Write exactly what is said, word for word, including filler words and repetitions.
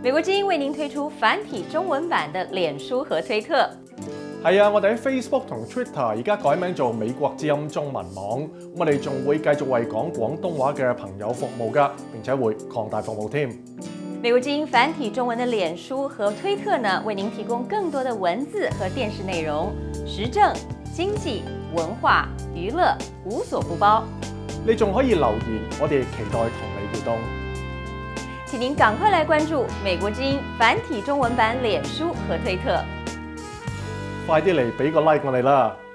美國之音為您推出繁體中文版的臉書和推特。 係啊，我哋喺 Facebook 同 Twitter 而家改名做美國之音中文網，我哋仲會繼續為講廣東話嘅朋友服務㗎，並且會擴大服務添。 美國之音繁體中文的臉書和推特呢，為您提供更多的文字和電視內容，時政、經濟、文化、娛樂無所不包。 你仲可以留言，我哋期待同你互動。 請您趕快來關注美國之音繁體中文版臉書和推特。 快啲嚟俾個 like 我哋啦！